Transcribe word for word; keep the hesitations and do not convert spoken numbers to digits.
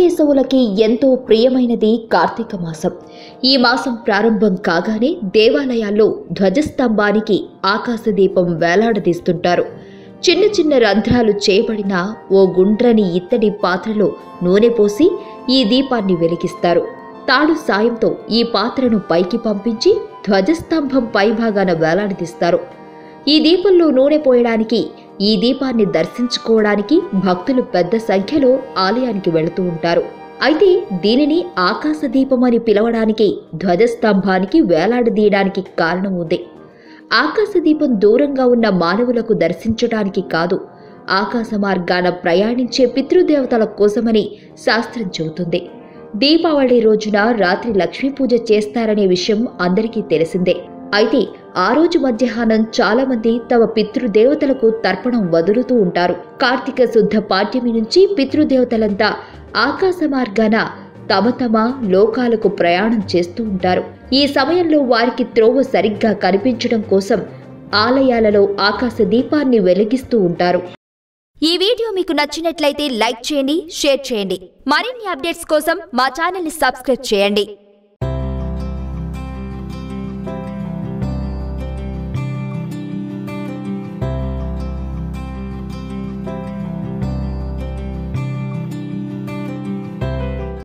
కేశవులకి ఎంతో ప్రియమైనది కార్తీక మాసం. ఈ మాసం ప్రారంభం కాగానే దేవాలయాల్లో ధ్వజస్తంభానికి ఆకాశ దీపం వేలాడదీస్తుంటారు. చిన్న చిన్న రంధ్రాలు చేయబడిన ఓ గుండ్రని ఇత్తడి పాత్రలో నూనె పోసి ఈ దీపాన్ని వెలిగిస్తారు. తాడు సాయంతో ఈ పాత్రను పైకి పంపించి ధ్వజస్తంభం పైభాగాన వేలాడదీస్తారు. ఈ దీపంలో నూనె పోయడానికి, ఈ దీపాన్ని దర్శించుకోవడానికి భక్తులు పెద్ద సంఖ్యలో ఆలయానికి వెళుతూ ఉంటారు. అయితే దీనిని ఆకాశ దీపం అని పిలవడానికి, ధ్వజస్తంభానికి వేలాడదీయడానికి కారణం ఉంది. ఆకాశ దీపం దూరంగా ఉన్న మానవులకు దర్శించడానికి కాదు, ఆకాశ మార్గాన ప్రయాణించే పితృదేవతల కోసమని శాస్త్రం చెబుతుంది. దీపావళి రోజున రాత్రి లక్ష్మీ పూజ చేస్తారనే విషయం అందరికీ తెలిసిందే. అయితే ఆ రోజు మధ్యాహ్నం చాలా మంది తమ పితృదేవతలకు తర్పణం వదులుతూ ఉంటారు. కార్తీక శుద్ధ పాడ్యమి నుంచి పితృదేవతలంతా ఆకాశ మార్గాన తమ తమ లోకాలకు ప్రయాణం చేస్తూ ఉంటారు. ఈ సమయంలో వారికి త్రోవ సరిగ్గా కనిపించడం కోసం ఆలయాలలో ఆకాశ దీపాన్ని వెలిగిస్తూ ఉంటారు. ఈ వీడియో మీకు నచ్చినట్లయితే లైక్ చేయండి, షేర్ చేయండి. మరిన్ని అప్డేట్స్ కోసం మా ఛానల్ ని సబ్స్క్రైబ్ చేయండి.